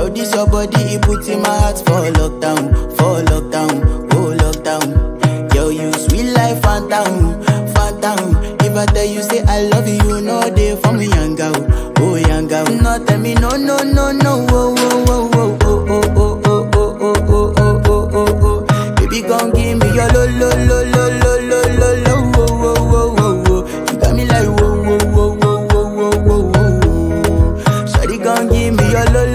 Yo, this your body, it puts in my heart for lockdown, oh lockdown. Yo, you sweet life, phantom, phantom. If I tell you say I love you, you know they for me yanga, oh yanga. No tell me no, oh, oh, oh, oh, oh, oh, oh, oh, oh, oh, oh, oh, oh, oh. Baby, gon' give me your lo, oh, oh, oh, oh, oh. You got me like whoa, whoa, whoa, whoa, whoa, whoa, whoa. Shawty gon' give me your lo,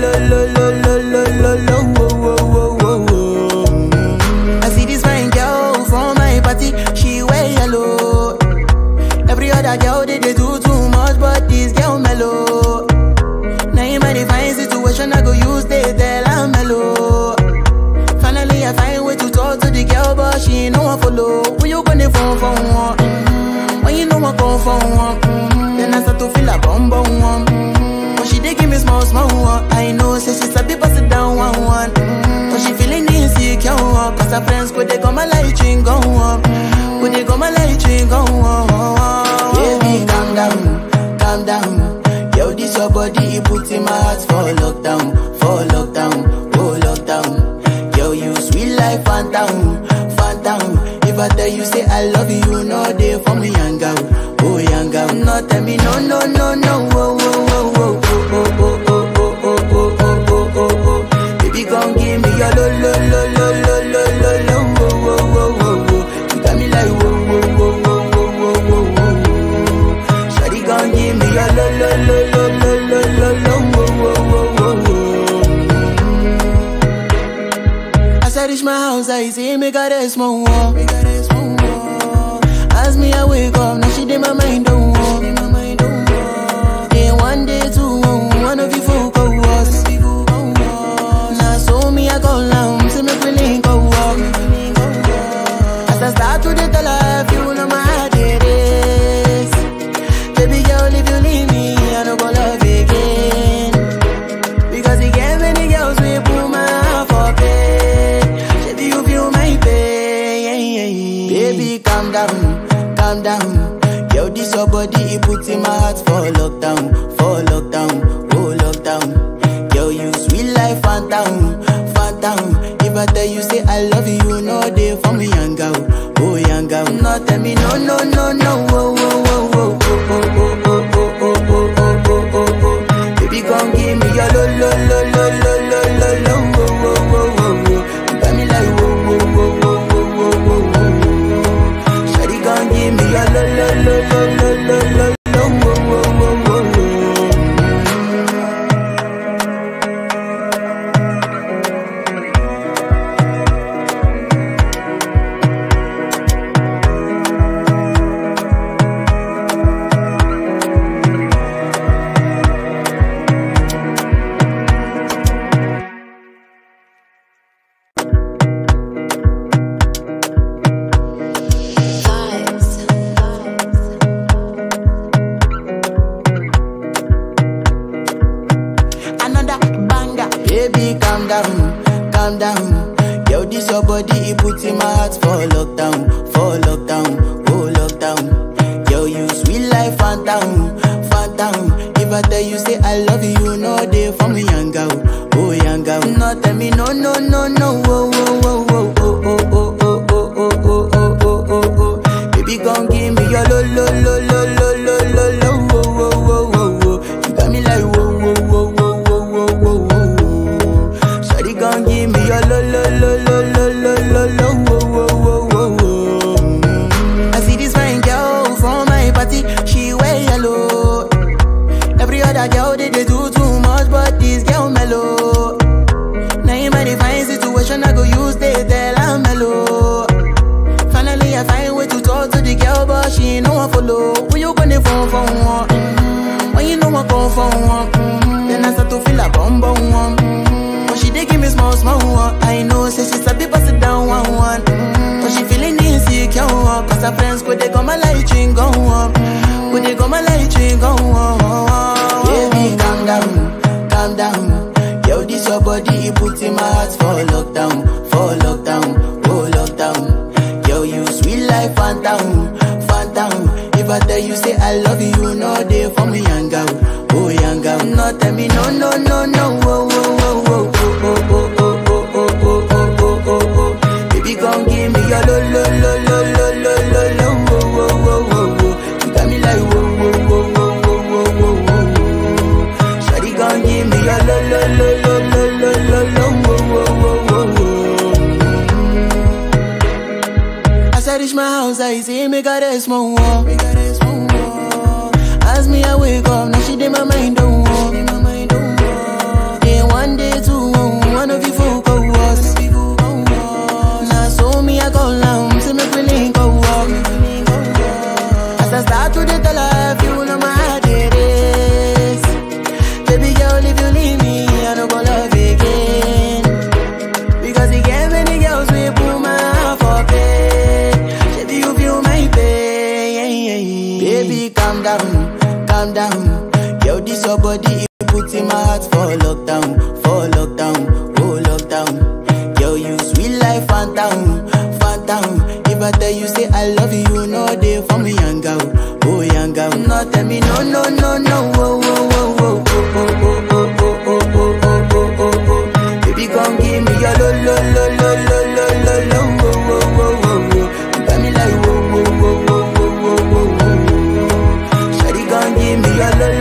whoa, whoa, whoa, whoa. I see this fine girl from my party, she wear yellow. Every other girl they do too much, but this girl mellow. Naim I define situation, I go use they tell I'm mellow. Finally I find way to talk to the girl, but she ain't no one follow. When you gonna phone for one? When you know I come for one? Then I start to feel a bum one. But she dey give me small one. I know say she's a bit sit down one. But she feeling insecure, cause her friends could they come my light ring go on. Could they come my light ring go on. Baby, calm down. Yo, this your body, it puts in my heart for lockdown, oh lockdown. Yo, you sweet life, phantom, phantom. If I tell you say I love you, you know they for me yanga, oh yanga. No tell me no, oh, oh, oh, oh, oh, oh, oh, oh, oh, oh, oh, oh. Baby, gon' give me your lo, oh, oh, oh, oh, oh. You got me like whoa, whoa, whoa, whoa, whoa, whoa, whoa. Shawty gon' give me your lo, oh, oh, oh, oh, oh. As I reach my house, I see me got a small wall. As me I wake up, now she did my mind don't walk. Day one, day two, one of you folk go was. Now so me I go down, see me feeling go walk. As I start to the tell her, you know my heart it is. Baby girl, if you leave me, I don't go love again. Because you get many girls we put my heart for bed. Baby, you feel my pain. Baby, calm down. Yo, this your body, it puts in my heart for lockdown, oh lockdown. Yo, you sweet life, phantom, phantom. If I tell you say I love you, you know they for me yanga, oh yanga. No tell me no, oh, oh, oh, oh, oh, oh, oh, oh. Baby, gon' give me your lo, oh, oh, oh, oh. You got me like whoa, whoa, whoa, whoa, whoa, whoa, whoa. Give me your lo, calm down. Yo, this your body, it puts in my heart for lockdown, oh lockdown. Yo, you sweet life, phantom, phantom. If I tell you say I love you, you know they for me yanga, oh yanga. No tell me no, oh, oh, oh, oh, oh, oh, oh, oh, oh, oh, oh, oh. Baby, gon' give me your lo, oh, oh, oh, oh. You got me like whoa, whoa, whoa, whoa, whoa, whoa, whoa. Shawty gon' give me your lo, whoa, whoa, whoa, whoa. I see this fine girl from my party, she wear yellow. Every other girl they do too much, but this girl mellow. Naim I define situation, I go use they tell I'm mellow. Finally I find way to talk to the girl, but she ain't no one follow. When you gonna phone for one? When you know I come for one? Then I start to feel a bum one. But she dey give me small one. I know say she's a bit sit down one. But she feeling insecure, cause her friends could they come my light ring go on. Could they come my light ring go on. Baby, calm down. Yo, this your body, it puts in my heart for lockdown, oh lockdown. Yo, you sweet life, phantom, phantom. If I tell you say I love you, you know they for me yanga, oh yanga. No tell me no, oh, oh, oh, oh, make her rest more. As me I wake up, now she did my mind don't walk. Day one, day two, one of you folk go us. Now so me I go down, see me feeling go up. As I start to the life, you know my heart it is. Baby girl, if you leave me, I don't go love again. Because you get many girls we put my heart for bed. Baby, you feel my pain. Baby, calm down. Calm down, yo, this your body, it puts in my heart for lockdown, oh lockdown. Yo, you sweet life, Fanta Fanta. If I tell you say I love you, you know they for me yanga, oh yanga. No tell me no, oh, oh, oh, oh, oh, oh, oh, oh, oh, oh, oh, oh, oh, oh. Baby, come give me your lo, oh, oh, oh, oh, oh. You got me like whoa, oh, oh, oh, oh, oh, oh, oh. Give me your lo,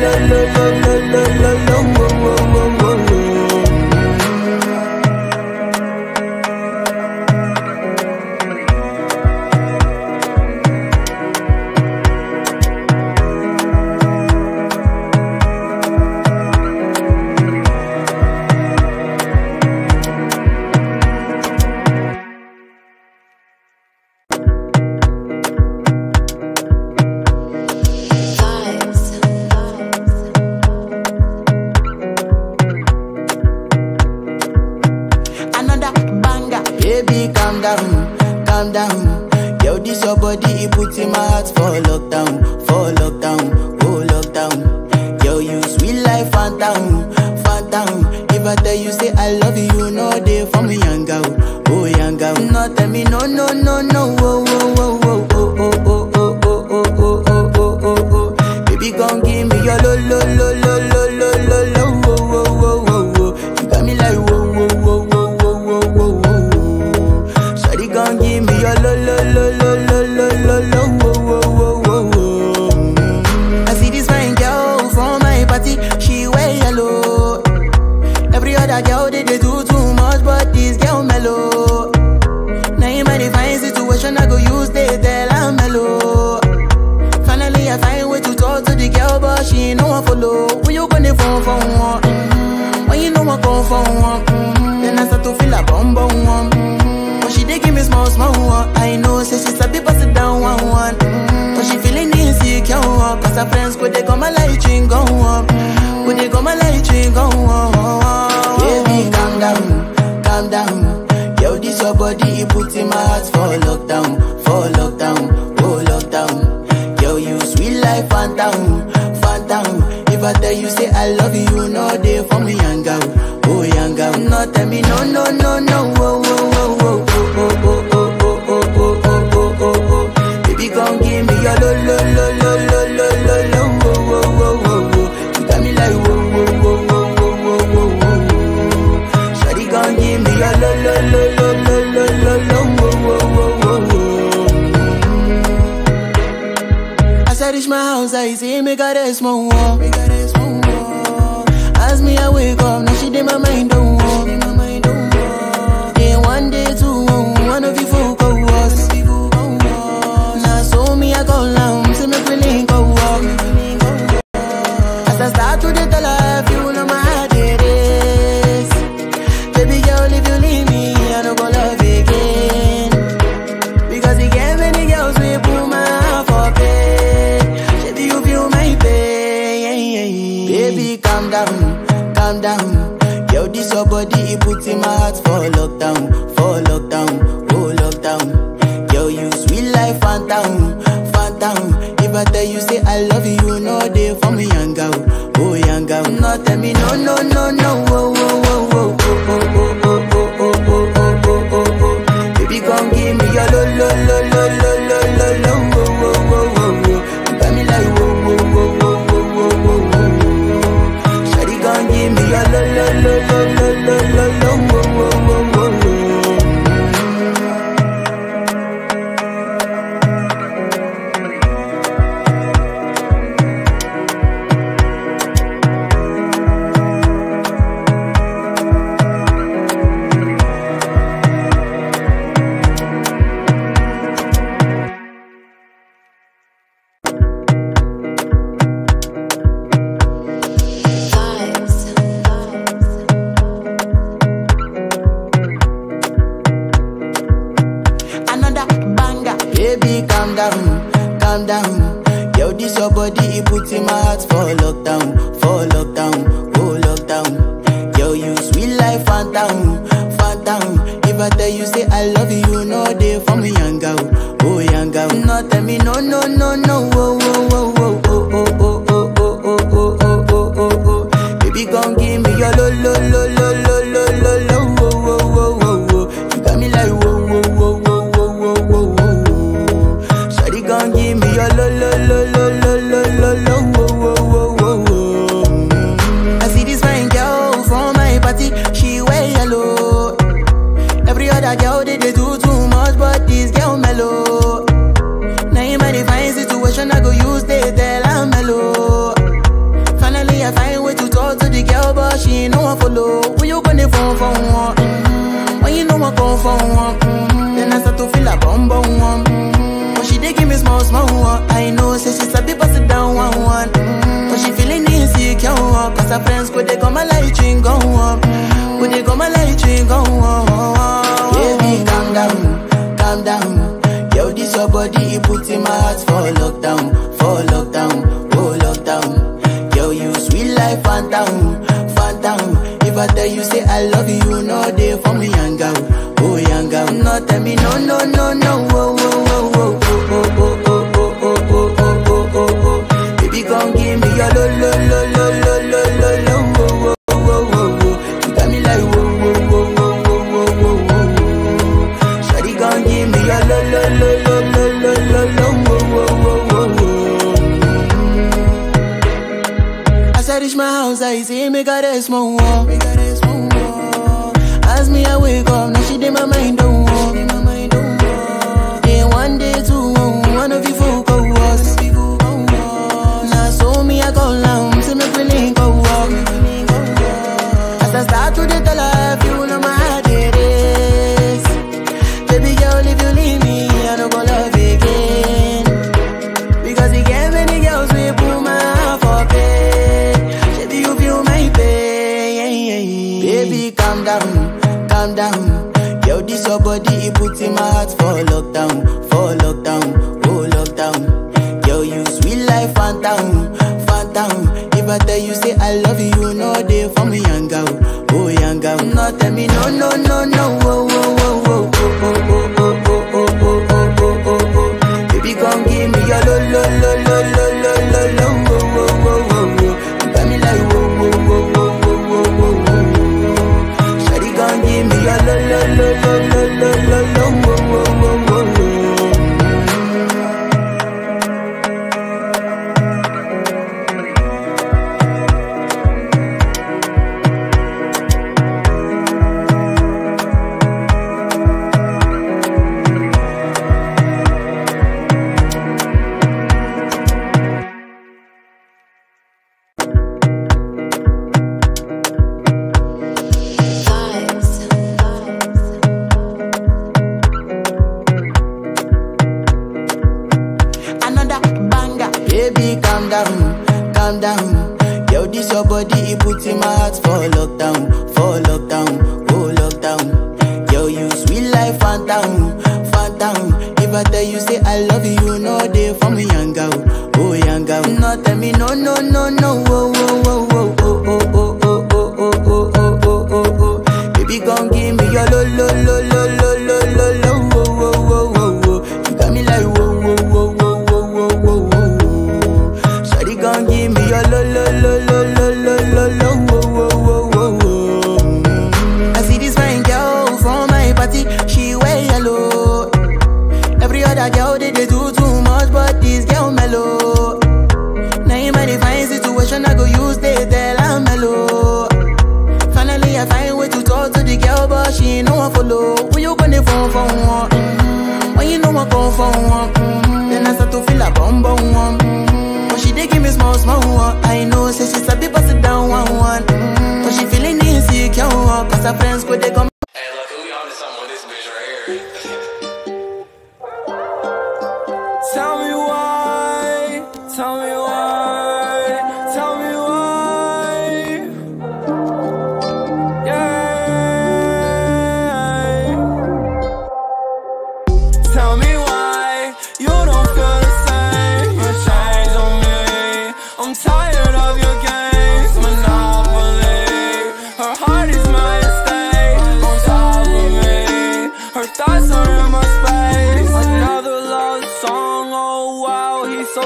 wo, wo, wo, wo, wo. Calm down. Yo, this your body, it puts in my heart for lockdown, oh lockdown. Yo, you sweet life, Fanta Fanta. If I tell you say I love you, you know they for me yanga, oh yanga. No tell me no, oh, oh, oh, oh, oh, oh, oh, oh, oh, oh, oh, oh, oh, oh, oh. Baby, gon' give me your lo, oh, oh, oh, oh, oh. You got me like whoa, oh, oh, oh, oh, oh, oh, oh. Gon' give me your lo, wo, wo, wo. I see this fine girl from my party, she wear yellow. Every other girl they do too much, but this girl mellow. Naim I fine situation, I go use they tell I'm mellow. Finally I find way to talk to the girl, but she ain't no one follow. When you gonna phone for one? When you know I come for one? Then I start to feel a bum one. She dey give me small one. I know, say she's a bit pass it down one. But she feeling insecure, cause her friends could they come my light ring go up. Could they come my light ring go up. Baby, calm down. Yo, this your body, it puts in my heart for lockdown, oh lockdown. Yo, you sweet life, Fanta Fanta. If I tell you say I love you, you know they for me yanga, oh yanga. No tell me no, oh, oh, oh, oh. Baby, gon' give me your lo, wo, wo, wo. You got me like whoa, oh, oh, oh. Shawty gon' give me your lo, wo, wo, wo. As I reach my house, I see me got a small wall. As me I wake up, now she did my mind don't walk. Day one, day two, one of you folk go us. Now so me I go down, see me feeling go up. As I start to the life, you know my heart it is. Baby girl, if you leave me, I don't go love again. Because you get many girls we put my heart for bed. Baby, you feel my pain. Baby, calm down. Yo, this your body, it puts in my heart for lockdown, oh lockdown. Yo, you sweet life, Fanta Fanta. If I tell you say I love you, you know they for me yanga, oh yanga. No tell me no, oh, oh, oh, oh, oh. Baby, come give me your lo, oh, oh, oh, oh. You got me like whoa, oh, oh, oh, oh. Shawty gon' give me your lo, wo, wo, wo. life, Fanta Fanta. If I tell you say I love you, no day for me, yanga, oh yanga. No tell me no, no, no, no, oh, oh, oh, oh, oh, oh, oh, oh, oh, oh, oh, oh, oh, oh. Baby, gon' give me your lo, lo, lo, lo, lo, lo, lo, lo, oh, oh, oh, oh, oh. You got me like whoa, whoa, whoa, whoa, whoa, whoa, whoa, whoa. Shawty gon' give me your lo, lo, lo, lo, lo, lo, lo, lo, oh, oh, oh, oh, oh. I see this fine girl from my party, she wear yellow. Every other girl they do too much, but this girl mellow. Naim I define situation, I go use they tell I'm mellow. Finally I find way to talk to the girl, but she ain't no one follow. When you gonna phone for one? When you know I come for one? Then I start to feel a bum bum one. But she dey give me small small one. I know say she's a bit sit down one. But she feeling insecure, cause her friends could they come my light ring go on. Could they come my light ring go on. Baby, calm down, calm down. Yo, this your body, it puts in my heart for lockdown, oh lockdown. Yo, you sweet life, phantom, phantom. If I tell you say I love you, no day for me, yanga, oh yanga. No tell me no, no, no, no, oh, oh, oh, oh, oh, oh, oh, oh, oh, oh, oh, oh, oh, oh. Baby, gon' give me your lo, lo, lo, lo, lo, lo, lo, lo, oh, oh, oh, oh, oh. You got me like whoa, whoa, whoa, whoa, whoa, whoa, whoa, whoa. Shawty gon' give me your lo, lo, lo, lo, lo, lo, lo, lo, oh, oh, oh, oh, oh. As I reach my house, I see me got a small wall. As me I wake up, now she did my mind don't walk. Day one, day two, one of you folk go was. Now so me I go down, see me feeling go walk. As I start to the life, you know my heart it is. Baby girl, if you leave me, I don't go love again. Because you gave many girls we put my heart for pain. Baby, you feel my pain. Baby, calm down, calm down. Yo, this your body, it puts in my heart for lockdown, oh lockdown. Yo, you sweet life, phantom, phantom. If I tell you say I love you, no day for me, yanga, oh yanga. No tell me no, no, no, no, oh, oh, oh, oh, oh, oh, oh, oh, oh, oh, oh, oh, oh, oh. Baby, gon' give me your lo, lo, lo, lo, lo, lo, lo, lo, oh, oh, oh, oh, oh. You got me like whoa, whoa, whoa, whoa, whoa, whoa, whoa, whoa. Shawty gon' give me your lo, lo, lo, lo, lo, lo, lo, lo, oh, oh, oh, oh, oh. Baby, calm down, calm down. Yo, this your body, it puts in my heart for lockdown, oh lockdown. Yo, you sweet life, phantom, phantom. If I tell you say I love you, no day for me, yanga, oh yanga. No tell me no, no, no, no, oh, oh, oh, oh, oh, oh, oh, oh, oh, oh, oh, oh, oh, oh, oh. Baby, gon' give me your lo, lo, lo, lo, lo, lo, lo, lo, oh, oh, oh, oh, oh. You got me like whoa, whoa, whoa, whoa, whoa, whoa, whoa. Gon' give me your lo, lo, lo, lo, lo, lo, lo, lo, oh, oh, oh, oh, oh. I see this fine girl from my party, she wear yellow. Every other girl they do too much, but this girl mellow. Naim I define situation, I go use they tell I'm mellow. Finally I find way to talk to the girl, but she ain't no one follow. When you gonna phone for one? When you know I come for one? Then I start to feel a bum bum one. She dey give me small small one. I know say she's a bit sit down one. But she feeling insecure, cause her friends could they come. Hey, look, we on to something with this bitch right here. Tell me why, tell me why, tell me why. Yeah. Tell me why you don't feel the same. You change on me. I'm tired of your games, Monopoly. Her heart is my estate.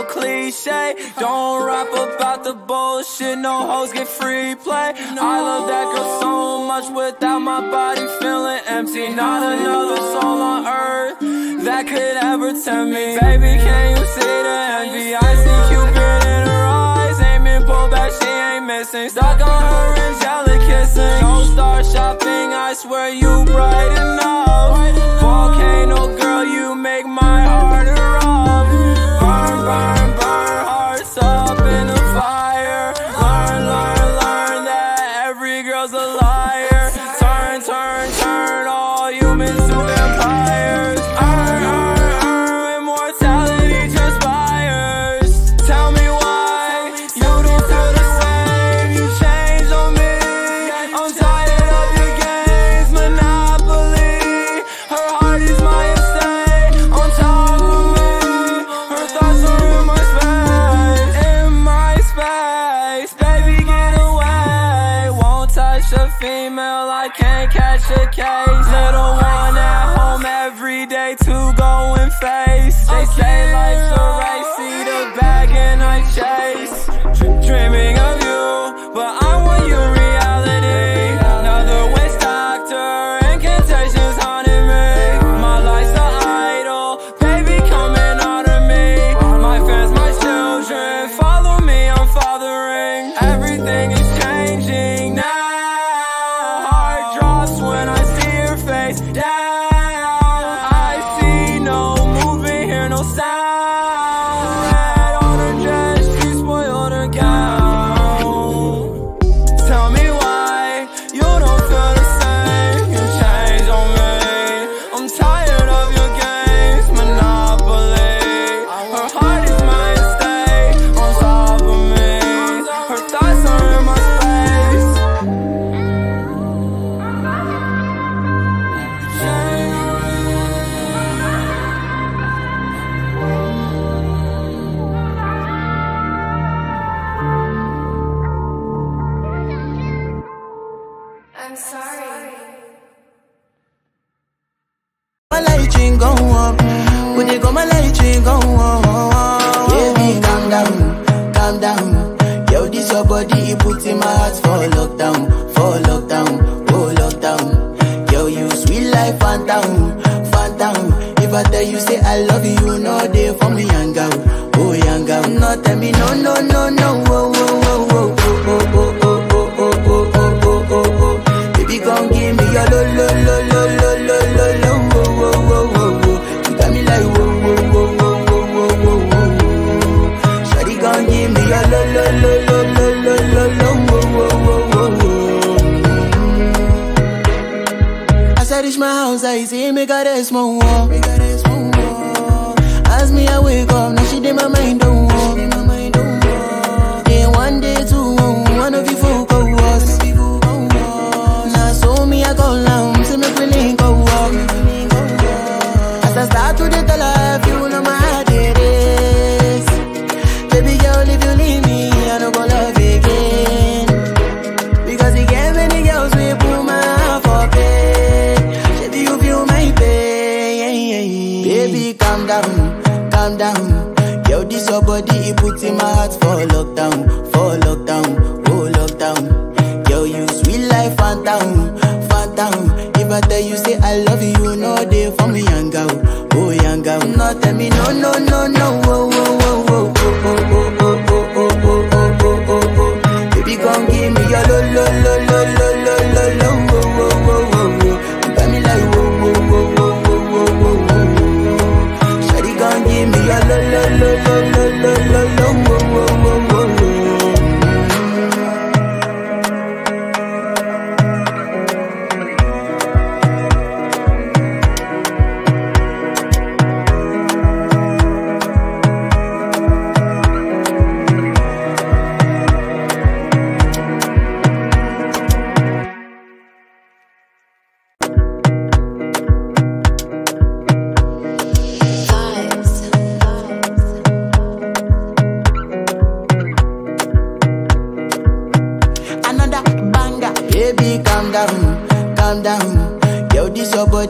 cliche. Don't rap about the bullshit, no hoes get free play. I love that girl so much, without my body feeling empty. Not another soul on earth that could ever tempt me. Baby, can you see the envy? I see Cupid in her eyes, ain't been pulled back, she ain't missing. Stuck on her angelic kissing. Don't start shopping, I swear you bright enough. Volcano girl, you make my heart erupt. Burn, burn, burn, hearts up in the fire. Learn, learn, learn that every girl's a liar. Turn, turn, turn all humans to vampires. Immortality transpires. Tell me why you don't feel the same. You changed on me. I'm tired of your games, Monopoly. Her heart is my estate, on top of me. Her thoughts are in my space, in my space. Baby, get away. Won't touch a female, I can't catch a case. Little one at home every day to go and face. They say life's a race, see the bag and I chase. Dreaming of you, but I want your reality. Another waste doctor, incantations haunting me. My life's an idol, baby, coming out of me. My fans, my children, follow me, I'm fathering. Everything is changing now. Heart drops when I see your face down. I see no movement, hear no sound. Red on her dress, she spoiled her gown. Tell me why you don't feel the same. You changed on me. I'm tired of your games, Monopoly. Her heart is my estate, on top of me. Her thoughts are in my space. I'm sorry. My light ring go on. When they go, my light ring go on. Baby, calm down. Yo, this your body, it puts in my heart for lockdown, oh lockdown. Yo, you sweet life, Fanta Fanta. If I tell you say I love you, no day for me, yanga, oh yanga. No tell me no, oh, oh, oh, oh, oh, oh, oh, oh, oh, oh, oh, oh, oh, oh. Baby, come give me your lo, lo, lo, lo, lo, lo, lo, lo, oh, oh, oh, oh, oh. You got me like whoa, whoa, whoa, whoa, whoa, whoa, whoa, whoa. Shawty, come give me your lo, lo, lo, lo, lo, lo, lo, lo, oh, oh, oh, oh, oh. As I reach my house, I see me got a small wall. As me, I wake up, now she did my mind don't walk. Then one day, two, one of you folk go was. Now so me, I go down, see me feeling go walk. As I start to the life, you know my heart it is. Baby girl, if you leave me, I don't go love again. Because you get many girls, we put my heart for bed. Baby, you feel my pain. Baby, calm down. Yo, this your body, it puts in my heart for lockdown, oh lockdown. Yo, you sweet life, Fanta. If I tell you say I love you, no day for me, yanga, oh yanga. No tell me no, oh, oh, oh, oh, oh, oh, oh, oh, oh, oh, oh, oh, oh, oh. Baby, come give me your lo, lo, lo, lo, lo, lo, lo, lo, oh, oh, oh, oh, oh. You got me like whoa, whoa, whoa, whoa, whoa, whoa, whoa, whoa. Shawty, come give me your lo, lo, lo, lo, lo, lo, lo, lo, oh, oh, oh, oh, oh.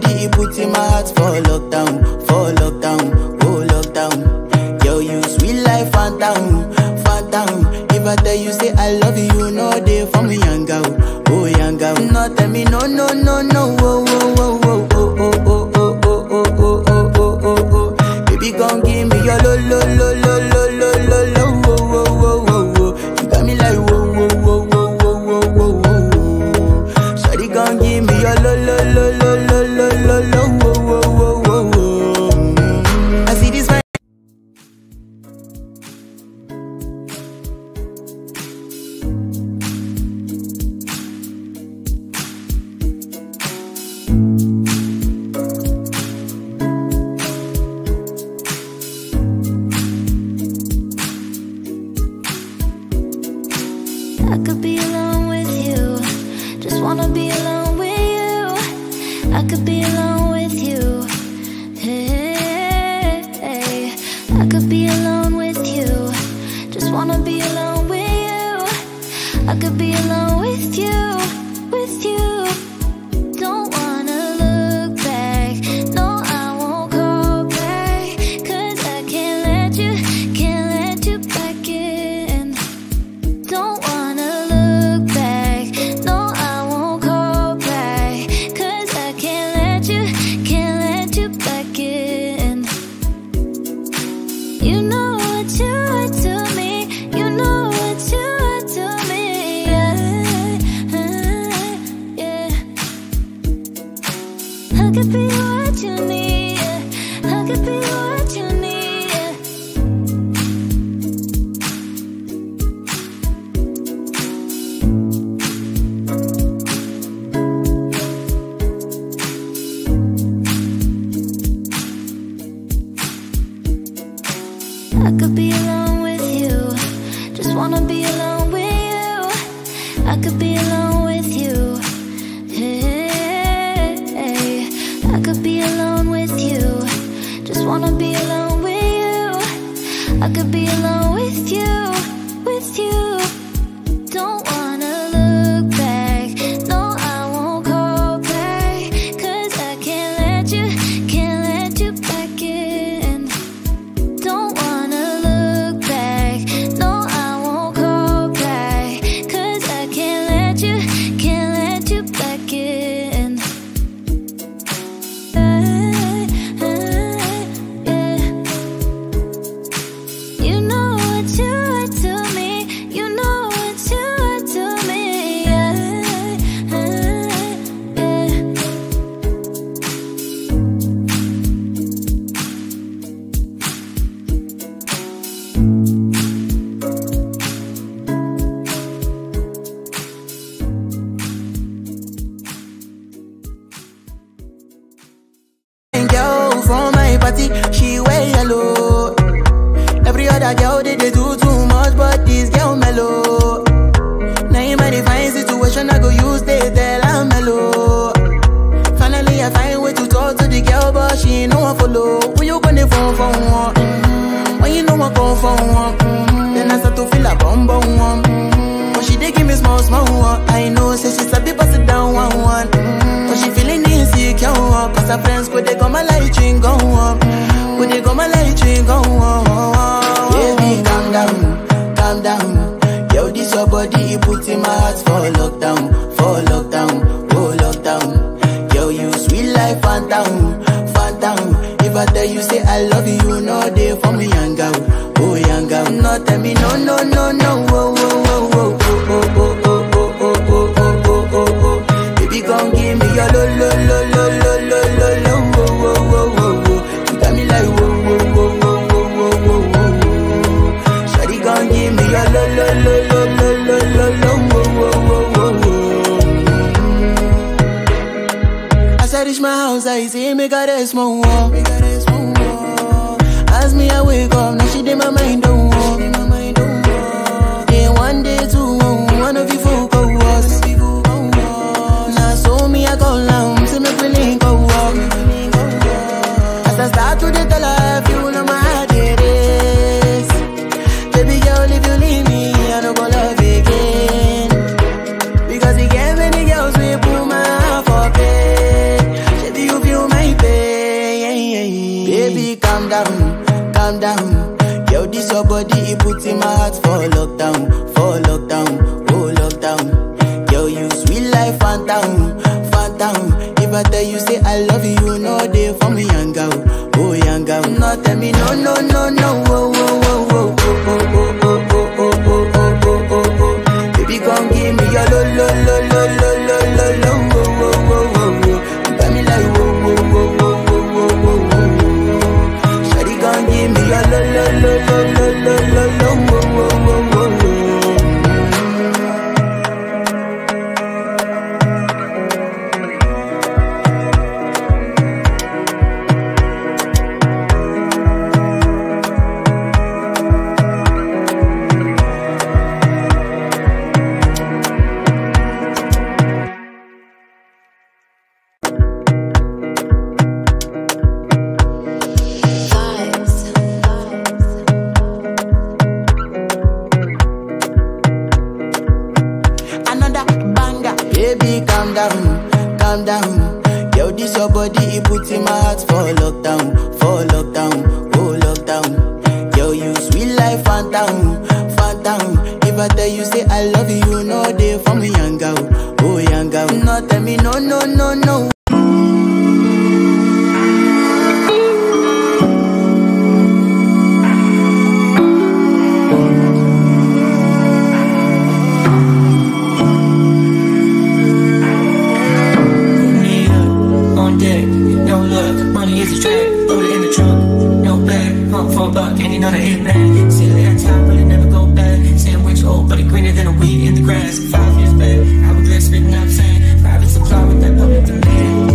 Puts in my heart for lockdown, oh lockdown. Yo, you sweet life. like Fanta Fanta. If I tell you say I love you, you know they for me yanga, oh yanga. No tell me no no no no, oh oh oh oh oh oh oh oh oh oh oh oh oh. Baby gon' give me your lo lo lo lo lo lo lo lo, oh oh oh oh oh. You got me like whoa whoa whoa whoa whoa whoa whoa. Shawty gon' give me your lo lo lo lo lo lo lo lo, oh oh oh oh oh. I see this fine. I could be alone with you, just wanna be alone with you. I could be alone with you, hey, hey. I could be alone with you, just wanna be alone with you. I could be alone with you, with you. Don't wanna look back, no I won't go back, 'cause I can't let you back in. Don't wanna look back, no I won't go back, 'cause I can't let you back in. You know what you are to me, you know what you are to me, yeah, yeah. I could be what you need, yeah. I could be what you need, yeah. I could be alone with you, just wanna be alone with you. I could be alone with you, hey, hey. I could be alone with you, just wanna be alone with you. I could be alone with you, with you. Don't wanna look back, no I won't go back, 'cause I can't let you back in. Don't wanna look back, no I won't go back, 'cause I can't let you back in. Yeah. You know what you are to me, you know what you are to me, yeah, yeah. Girl from my party, she wear yellow. Every other girl they do too much, but this girl mellow. Naim I find situation I go use they tell I'm mellow. Finally I find way to talk to the girl, but she ain't no one follow. When you gonna phone for one? When you know I come for one? Then I start to feel a bum bum one. But she dey give me small small one. I know say she's a bit pass it down one one. But she feeling insecure, cause her friends could they come a light drink go on. Could they come a light drink go on. Baby calm down, calm down. Yo this your body, it puts in my heart for lockdown, oh lockdown. Yo you sweet like Fanta Fanta. If I tell you say I love you, you know they for me yanga, oh yanga. No tell me no no no no, oh oh oh oh oh oh oh oh oh oh oh oh. Baby gon' give me your lo lo lo lo lo lo lo lo, oh oh oh oh oh. You got me like whoa whoa whoa whoa whoa whoa whoa. Shawty gon' give me your lo lo lo lo lo lo lo lo, oh oh oh oh oh. As I reach my house, I see me got a small wall. As me I wake up, now she did my mind don't walk. Day one, day two, one of you folk go was. Now so me I go down, see me feeling go walk. As I start to the tell her, if you know my heart it is. Baby girl, if you leave me, I don't go love again. Because you gave many girls we put my heart for pain. Baby, you feel my pain. Baby, calm down, calm down. Yo, this your body, it puts in my heart for lockdown, oh lockdown. Yo, you sweet life, Fanta Fanta. If I tell you say I love you, no day for me, yanga, oh yanga. No tell me no, no, no, no, oh, oh, oh, oh, oh, oh, oh, oh, oh, oh, oh, oh, oh, oh. Baby, come give me your lo, lo, lo, lo, lo, lo, lo, lo, oh, oh, oh, oh, oh. You got me like oh, oh, oh, oh, oh, oh, oh, oh, oh. Shawty, come give me your lo, lo, lo, lo, lo, lo, lo, lo, oh, oh, oh, oh, oh. Calm down. Yo, this your body, it puts in my heart for lockdown, oh lockdown. Yo, you sweet life, Fanta Fanta. If I tell you say I love you, no day for me, yanga, oh yanga. No tell me no, no, no, no. And you know the hitman. See you every time, but it never go back. Sandwich old, but it greener than a weed in the grass. 5 years back, I regret spitting up saying private supply with that public demand.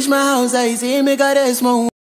reach my house, I see me got a small